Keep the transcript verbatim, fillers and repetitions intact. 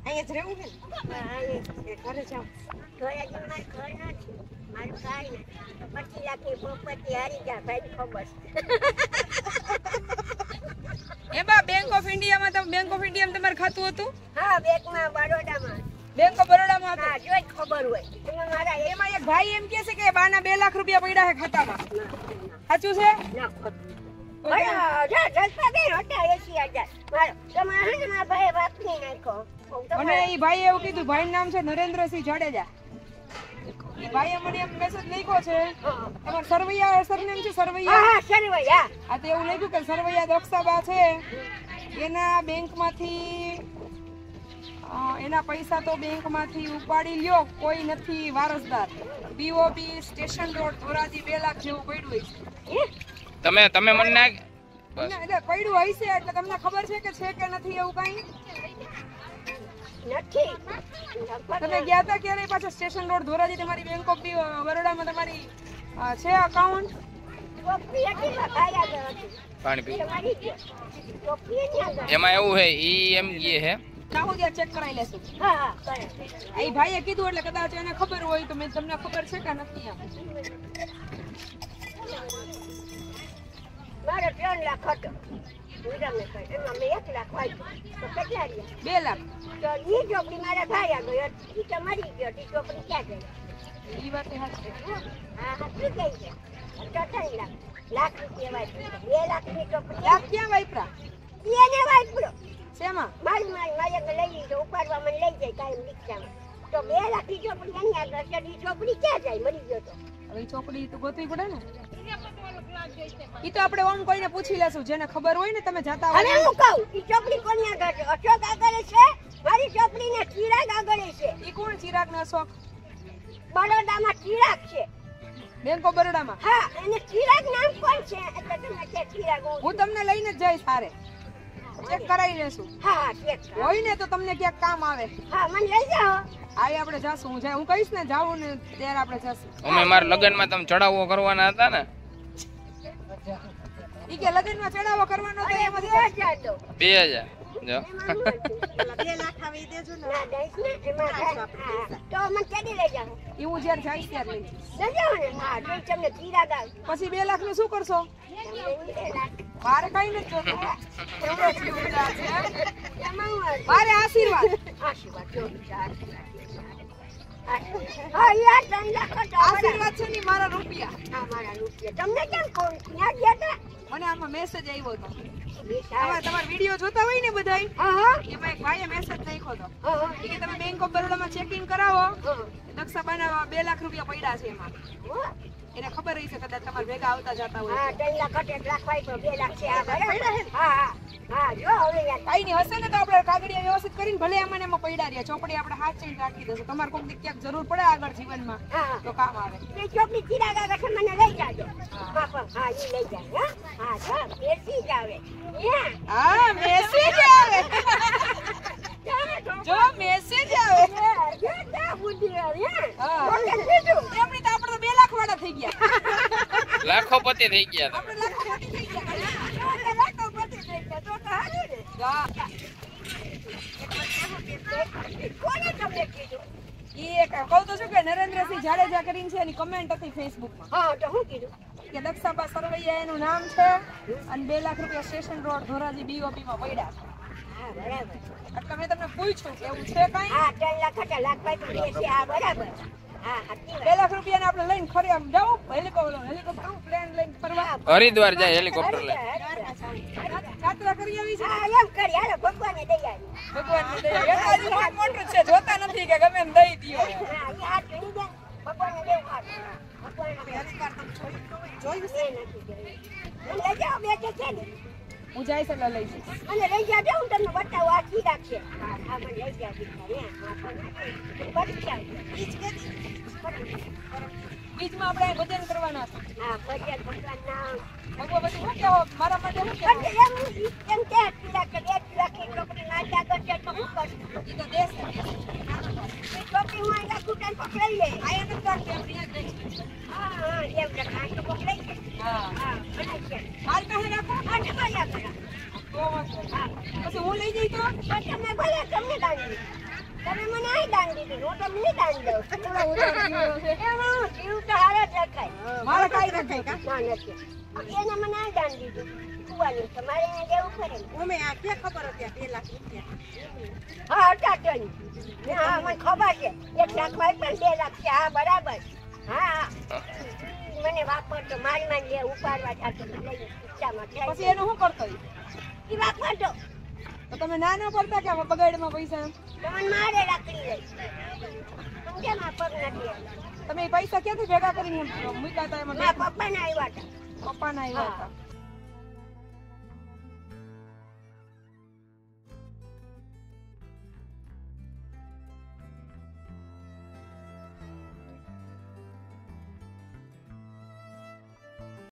અહીંયા જ રહેવું છે ને? ઘરે જાવ. ઘરે જ મારે ઘર નથી. મારું કાંઈ નથી. પચીસ લાખની પ્રોપર્ટી હારી ગયા ભાઈ ખબર. એમાં બેંક ઓફ ઇન્ડિયામાં તમે બેંક ઓફ ઇન્ડિયામાં તમારું ખાતું હતું? હા બેંકમાં બરોડામાં. બેંક ઓફ બરોડામાં હતું? હા જોઈ ખબર હોય. એમાં મારા એમાં એક ભાઈ એમ કહે છે કે બાના બે લાખ રૂપિયા પડ્યા છે ખાતામાં. સાચું છે? ના ખોટું. બરાબર જલપા બેન હતા એસી હજાર. મારો તમારે હે ને મારા ભાઈએ વાપરી નાખ્યો. અને એ ભાઈ એવું કીધું, ભાઈનું નામ છે નરેન્દ્રસિંહ જાડેજા. એ ભાઈએ મને એક મેસેજ લખ્યો છે. તમાર સરવૈયા સરનેમ છે સરવૈયા? હા સરવૈયા. આ તો એવું લખ્યું કે સરવૈયા દક્ષાબા છે એના બેંકમાંથી એના પૈસા તો બેંકમાંથી ઉપાડી લ્યો, કોઈ નથી વારસદાર. બીઓબી સ્ટેશન રોડ ધોરાજી બે લાખ જેવું પડ્યું છે. તમે તમે મને ના એટલે પડ્યું હશે એટલે તમને ખબર છે કે છે કે નથી એવું કઈ નથી. તમે ગયા હતા ક્યારે પાછા સ્ટેશન રોડ ધોરાજી? તમારી બેંક ઓફ બરોડામાં તમારી છે અકાઉન્ટ? પાણી પી એમાં એવું હે ઈ એમ કે હે ચાહો ત્યાં ચેક કરાવી લેશું. હા હા કરે. એ ભાઈએ કીધું એટલે કદાચ એને ખબર હોય તો મેં તમને ખબર છે કે નથી એમ? મારે ત્રણ લાખ હતો. એમાં મેં એક લાખ વાંચ્યું તો કેટલા રહ્યા? બે લાખ. તો ઈ ચોપડી મારા ભાઈ આગળ ઈ તો મરી ગયો. ઈ ચોપડી ક્યાં ગઈ? એ વાત સાચી. હા હા શું કહી છે? તો ત્રણ લાખ લાખ રૂપિયા વાંચ્યું. બે લાખ ની ચોપડી લાખ ક્યાં વાપરા? એને વાંચ્યો. શેમાં? મારી મારી મારી આગળ લઈ લીધો. ઉપાડવા મને લઈ જાય કાયમ રિક્ષામાં. તો બે લાખ ની ચોપડી એની આગળ છે. ઈ ચોપડી ક્યાં જાય? મરી ગયો તો. હવે ચોપડી તો ગોતવી પડે ને. ઈ તો આપણે ઓમ કોઈને પૂછી લેશું જેને ખબર હોય ને. તમે જાતા હવે હું કહું ઈ ચોપડી કોની આગળ છે? અશોક આગળ છે. મારી ચોપડી ને ચિરાગ આગળ છે. ઈ કોણ ચિરાગ નો અશોક? બરોડામાં ચિરાગ છે. બેંક ઓફ બરોડામાં? હા અને ચિરાગ નામ કોણ છે? એટલે તમે કે ચિરાગ હું તમને લઈને જ જઈશ સારે. ચેક કરાવી લેશું. હા હા ચેક હોય ને તો તમને ક્યાંક કામ આવે. હા મને લઈ જાઓ. આય આપણે જાશું. હું જાય હું કહીશ ને જાવું ને ત્યારે આપણે જાશું. અમે મારા લગનમાં તમે ચડાવો કરવાના હતા ને? ઈ કે લગનમાં ચડાવો કરવાનો તો એમ જ જાતો. બે હજાર જો બે લાખ આવી દેજો ને. ના દઈશ ને એમાં હા. તો મને કેદી લઈ જાઓ? ઈ હું જ્યારે જઈશ ત્યારે લઈ જઈશ. લઈ જાઓ ને. હા જો તમને ચિરાગ આવે. પછી બે લાખ નું શું કરશો? તમને બે લાખ. મારે કઈ નથી જોતું. એવડો જીવડા છે. એમાં હું મારે આશીર્વાદ. આશીર્વાદ જો આશીર્વાદ. હા યાર ત્રણ લાખ હતો. આશીર્વાદ છે ને મારા રૂપિયા. હા મારા રૂપિયા. તમને કેમ કોણ ક્યાં ગયા હતા? મને આમાં મેસેજ આવ્યો હતો. વિશાળ. આમાં તમારા વિડિયો જોતા હોય ને બધાય, હા હા એમાં એક ભાઈએ મેસેજ નાખ્યો હતો. હા હા ઈ કે તમે બેંક ઓફ બરોડામાં ચેકિંગ કરાવો. હા. દક્ષાબાના બે લાખ રૂપિયા પડ્યા છે એમાં. હા. એને ખબર રહી છે કદાચ તમારે ભેગા આવતા જતા હોય. હા ત્રણ લાખ હતો. એક લાખ વાય બે લાખ છે. આ બરાબર. હા હા હા જો હવે યાર કઈ નહીં હશે ને તો આપણે કાગળિયા વ્યવસ્થિત કરીને ભલે આમાં ને એમાં પડ્યા રહ્યા. ચોપડી આપણે હાથ ચેન્જ રાખી દઈશું. તમારે કોઈક દી ક્યાંક જરૂર પડે આગળ જીવનમાં હા તો કામ આવે. એ ચોપડી ચિરાગ આગળ છે. મને લઈ જાજો. હા પણ હા ઈ લઈ જાય. હા હા જો બેસી જ આવે. હા મેસેજ આવે. જો મેસેજ આવે. જો તા બુદ્ધિ આવે. હા. ઓકે લીધું. એમની તો આપણે તો બે લાખ વાળા થઈ ગયા. લાખોપતિ થઈ ગયા આપણે લાખોપતિ થઈ ગયા. લાખો પતિ થઈ ગયા. તો તો હારું ને. હા. કોને તમને કીધું? ઈ એક કહું તો છું કે નરેન્દ્રસિંહ જાડેજા કરીને છે એની કમેન્ટ હતી ફેસબુકમાં હા તો હું કીધું? કે દક્ષાબા સરવૈયા એનું નામ છે અને બે લાખ રૂપિયા સ્ટેશન રોડ ધોરાજી બીઓપી માં પડ્યા છે. હા બરાબર. એટલે મેં તમને પૂછ્યું કે એવું છે કઈ? હા ત્રણ લાખ હતા. લાખ ભાઈ પણ બે છે. હા બરાબર. હા સાચી બે લાખ રૂપિયા ને આપણે લઈને ખરી આમ જાવ હેલિકોપ્ટર હેલિકોપ્ટર પ્લેન લઈને ફરવા હરિદ્વાર જાય હેલિકોપ્ટર લઈ. યાત્રા કરી આવી છે. હા એમ કરી. હાલો ભગવાને દઈ આવી. ભગવાનની દયા. યથાજી બહુ મોટું છે જોતા નથી કે ગમે એમ દઈ દ્યો. હા ઈ હાથ જોઈ દે. ભગવાને દેવ હાથ. ભગવાને હરિદ્વાર તમે જોયું મેં નથી જોયું. મને લઈ જાઓ બે કે છે ને. હું જઈશ એટલે લઈ જઈશ. અને લઈ જાજો હું તમને બતાવું. આ ચિરાગ છે. હા હા મને લઈ જાઓ દીકરા. હા પડી જાવ. બીજ કે બીજમાં આપણે ભજન કરવાના છે. હા ભજન ભગવાન નામ. ભગવા પછી શું કહેવો મારા માટે શું પણ કહેવો? એમ એમ કે ચિરાગ કે બે ચિરાગ ની છોકરી નાચા કરશે તો શું કરશું? ઈ તો દેશ છે. એ છોકરી હું અહીં રાખું તને પકડાઈ લે. આયા નથી કાઢતી આપણે યાદ રાખીએ. હા હા એમ કે આ તો પકડાઈ છે. હા હા બનાઈ છે. માલ કાહે રાખો? આ ને માયા કરા. તો વાંધો નહીં. પછી હું લઈ જઈ તો પણ તમે ભલે તમને દાંડી. નથી હું તો મને દાન દઉં થોડો ઉધાર જીવ્યો છે. એમાં જીવ તો હારે જ રખાય મારે કાંઈ રખાય કા? ના નથી એને મને આ દાન દીધું કુવાનું તમારે એને દેવું પડે ને. અમે આ ક્યાં ખબર હતી આ બે લાખ રૂપિયા? હા હતા તો નહીં. હા મને ખબર છે એક લાખ હોય પણ બે લાખ છે હા બરાબર હા હા. મને વાપરતો મારી માં લે ઉપાડવા જાતો તો લઈ ખિસ્સામાં પછી જાય એનું શું કરતો ઈ? ઈ વાપરતો તો તમે ના ના પડતા કે આમાં બગાડમાં પૈસા? તમને મારે લાકડી લઈ સમજે માં પગ નથી તમે એ પૈસા ક્યાંથી ભેગા કરીને મૂક્યા હતા એમાં? મારા પપ્પાને આવ્યા હતા પપ્પાના આવ્યા હતા.